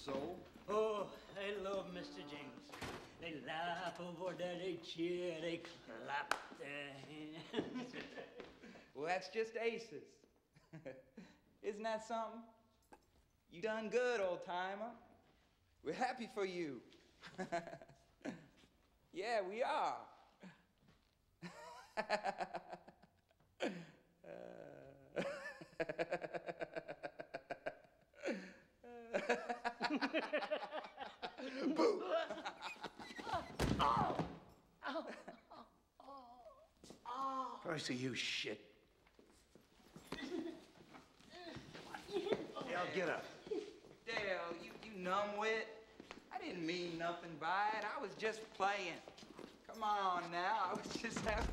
soul. Oh, I love Mr. James. They laugh over there, they cheer, they clap their hands. Well, that's just aces. Isn't that something? You done good, old timer. We're happy for you. Yeah, we are. Boo! First of you, shit. Dale, get up. Dale, you numbwit. I didn't mean nothing by it. I was just playing. Come on now. I was just having...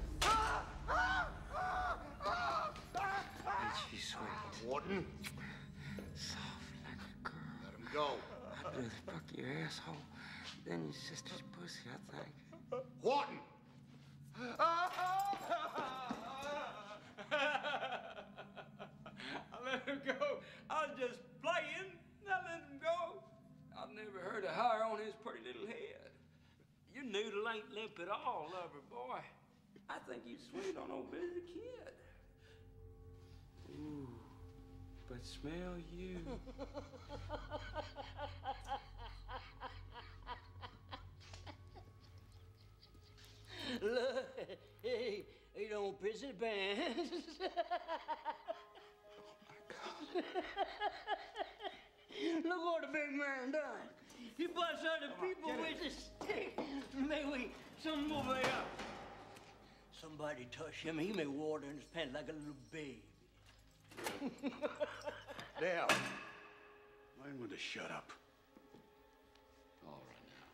Ain't she sweet? Wharton, Soft like a girl. let him go. I'd rather fuck your asshole than your sister's pussy, I think. Wharton! I let him go. I was just playing. I let him go. I've never heard a hair on his pretty little head. Your noodle ain't limp at all, lover boy. I think you sweet on old Billy the Kid. Ooh, but smell you. Look, hey, he don't piss his pants. Look what the big man done. He busts out the people with a stick. Maybe some over here. Somebody touch him, he may water in his pants like a little baby. Dale, learn when to shut up. All right now.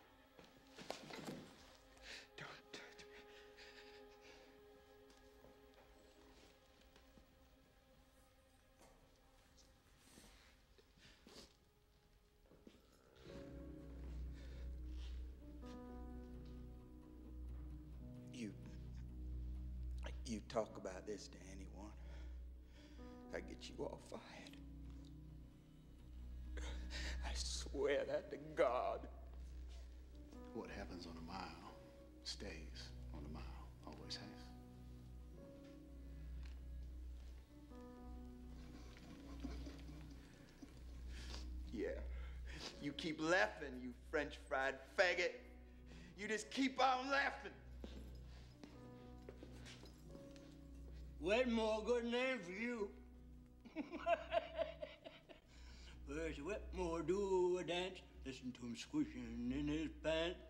Don't touch me. You talk about this to anyone, I get you all fired. I swear that to God. What happens on a mile stays on a mile. Always has. Yeah. You keep laughing, you French fried faggot. You just keep on laughing. Wetmore, good name for you. First Wetmore do a dance, listen to him squishing in his pants.